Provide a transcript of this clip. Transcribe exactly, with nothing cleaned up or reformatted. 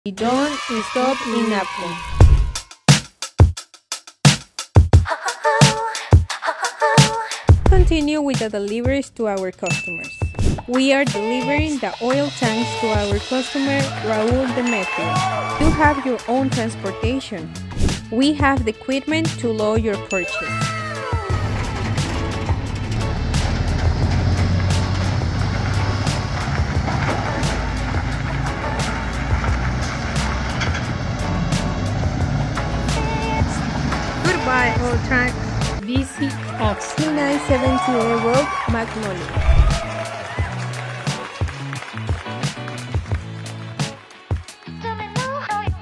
We don't stop in NAVCOM. Continue with the deliveries to our customers. We are delivering the oil tanks to our customer Raul Demetrio. You have your own transportation. We have the equipment to load your purchase. Goodbye, old tank. B C X nine seventy-eight Road, Magnolia.